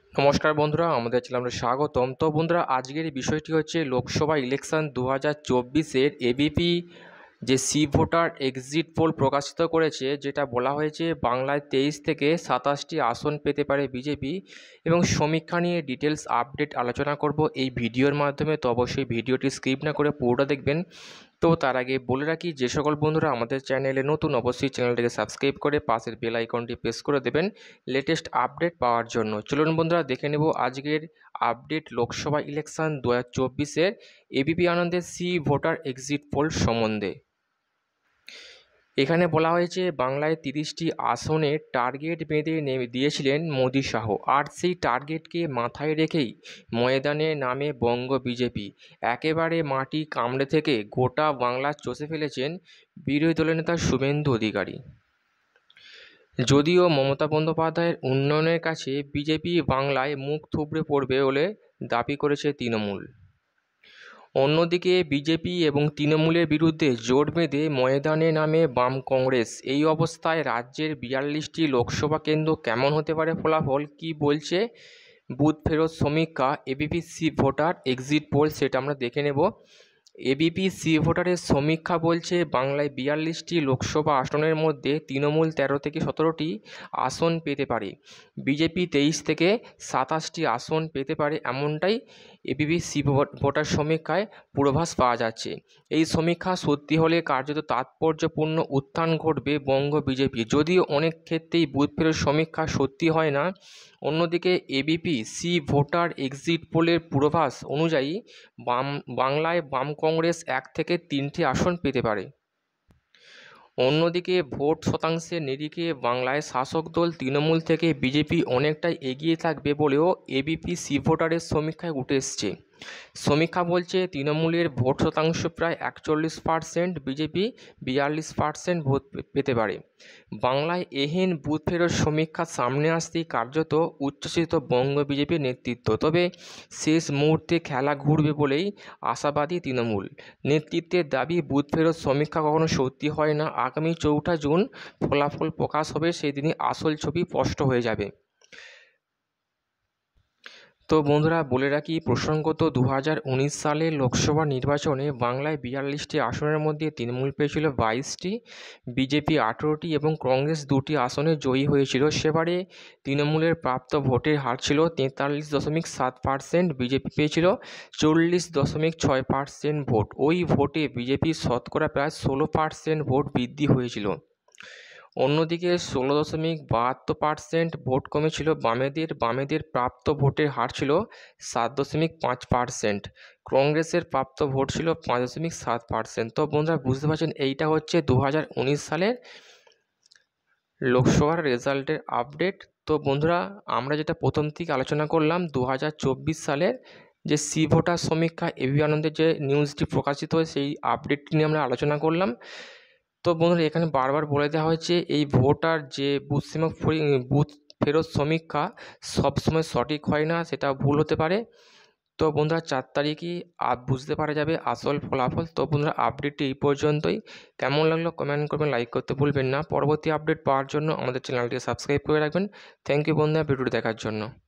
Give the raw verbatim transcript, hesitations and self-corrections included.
নমস্কার বন্ধুরা, আমাদের চ্যানেলে স্বাগতম। তো বন্ধুরা, আজকের এই বিষয়টি হচ্ছে লোকসভা ইলেকশন দু হাজার চব্বিশের এবিপি যে সি ভোটার এক্সিট পোল প্রকাশিত করেছে, যেটা বলা হয়েছে বাংলায় তেইশ থেকে সাতাশটি আসন পেতে পারে বিজেপি, এবং সমীক্ষা নিয়ে ডিটেলস আপডেট আলোচনা করব এই ভিডিওর মাধ্যমে। তো অবশ্যই ভিডিওটি স্কিপ না করে পুরোটা দেখবেন। তো তার আগে বলে রাখি, যে সকল বন্ধুরা আমাদের চ্যানেলে নতুন, অবশ্যই চ্যানেলটিকে সাবস্ক্রাইব করে পাশের বেল আইকনটি প্রেস করে দেবেন লেটেস্ট আপডেট পাওয়ার জন্য। চলুন বন্ধুরা, দেখে নেব আজকের আপডেট লোকসভা ইলেকশন দু হাজার চব্বিশের এবিপি আনন্দের সি ভোটার এক্সিট পোল সম্বন্ধে। এখানে বলা হয়েছে বাংলায় তিরিশটি আসনে টার্গেট বেঁধে নেমে দিয়েছিলেন মোদি শাহ, আর সেই টার্গেটকে মাথায় রেখেই ময়দানে নামে বঙ্গ বিজেপি। একেবারে মাটি কামড়ে থেকে গোটা বাংলা চষে ফেলেছেন বিরোধী দলের নেতা শুভেন্দু অধিকারী। যদিও মমতা বন্দ্যোপাধ্যায়ের উন্নয়নের কাছে বিজেপি বাংলায় মুখ থুবড়ে পড়বে বলে দাবি করেছে তৃণমূল। অন্যদিকে বিজেপি এবং তৃণমূলের বিরুদ্ধে জোট বেঁধে ময়দানে নামে বাম কংগ্রেস। এই অবস্থায় রাজ্যের বিয়াল্লিশটি লোকসভা কেন্দ্র কেমন হতে পারে ফলাফল, কি বলছে বুথ ফেরত সমীক্ষা ABP C voter exit poll, সেটা আমরা দেখে নেব। এবিপি সি ভোটারের সমীক্ষা বলছে বাংলায় বিয়াল্লিশটি লোকসভা আসনের মধ্যে তৃণমূল তেরো থেকে সতেরোটি আসন পেতে পারে, বিজেপি তেইশ থেকে সাতাশটি আসন পেতে পারে, এমনটাই এবিপি সি ভোটার সমীক্ষায় পূর্বাভাস পাওয়া যাচ্ছে। এই সমীক্ষা সত্যি হলে কার্যত তাৎপর্যপূর্ণ উত্থান ঘটবে বঙ্গ বিজেপি, যদিও অনেক ক্ষেত্রেই বুথ ফেরত সমীক্ষা সত্যি হয় না। অন্যদিকে এবিপি সি ভোটার এক্সিট পোলের পূর্বাভাস অনুযায়ী বাম বাংলায় বাম কংগ্রেস এক থেকে তিনটি আসন পেতে পারে। অন্যদিকে ভোট শতাংশের নিরিখে বাংলায় শাসক দল তৃণমূল থেকে বিজেপি অনেকটাই এগিয়ে থাকবে বলেও এবিপি সি ভোটারের সমীক্ষায় উঠে এসছে। সমীক্ষা বলছে তৃণমূলের ভোট শতাংশ প্রায় একচল্লিশ পার্সেন্ট, বিজেপি বিয়াল্লিশ পার্সেন্ট ভোট পেতে পারে। বাংলায় এহেন বুথ ফেরত সমীক্ষা সামনে আসতেই কার্যত উচ্ছ্বসিত বঙ্গ বিজেপির নেতৃত্ব। তবে শেষ মুহূর্তে খেলা ঘুরবে বলেই আশাবাদী তৃণমূল নেতৃত্বের দাবি, বুথ ফেরত সমীক্ষা কখনো সত্যি হয় না। আগামী চৌঠা জুন ফলাফল প্রকাশ হবে, সেই দিনই আসল ছবি স্পষ্ট হয়ে যাবে। তো বন্ধুরা, বলে রাখি প্রসঙ্গত দু হাজার উনিশ সালের লোকসভা নির্বাচনে বাংলায় বিয়াল্লিশটি আসনের মধ্যে তৃণমূল পেয়েছিল বাইশটি, বিজেপি আঠেরোটি এবং কংগ্রেস দুটি আসনে জয়ী হয়েছিল। সেবারে তৃণমূলের প্রাপ্ত ভোটের হার ছিল তেতাল্লিশ দশমিক সাত পার্সেন্ট, বিজেপি পেয়েছিল চল্লিশ দশমিক ছয় পার্সেন্ট ভোট। ওই ভোটে বিজেপির শতকরা প্রায় ষোলো পার্সেন্ট ভোট বৃদ্ধি হয়েছিল। অন্যদিকে ষোলো দশমিক বাহাত্তর পার্সেন্ট ভোট কমেছিল বামেদের। বামেদের প্রাপ্ত ভোটের হার ছিল সাত দশমিক পাঁচ পার্সেন্ট, কংগ্রেসের প্রাপ্ত ভোট ছিল পাঁচ দশমিক সাত পার্সেন্ট। তো বন্ধুরা, বুঝতে পারছেন এইটা হচ্ছে দু হাজার উনিশ সালের লোকসভার রেজাল্টের আপডেট। তো বন্ধুরা, আমরা যেটা প্রথম থেকে আলোচনা করলাম দু হাজার চব্বিশ সালের যে সি ভোটার সমীক্ষা এবিপি আনন্দের যে নিউজটি প্রকাশিত হয়, সেই আপডেটটি নিয়ে আমরা আলোচনা করলাম। তো বন্ধুরা, এখানে বারবার বলে দেওয়া হয়েছে এই ভোটার যে বুথ সীমা বুথ ফেরত সমীক্ষা সবসময় সঠিক হয় না, সেটা ভুল হতে পারে। তো বন্ধুরা, চার তারিখই আপ বুঝতে পারা যাবে আসল ফলাফল। তো বন্ধুরা, আপডেটটি এই পর্যন্তই। কেমন লাগলো কমেন্ট করবেন, লাইক করতে ভুলবেন না। পরবর্তী আপডেট পাওয়ার জন্য আমাদের চ্যানেলটিকে সাবস্ক্রাইব করে রাখবেন। থ্যাংক ইউ বন্ধুরা ভিডিওটি দেখার জন্য।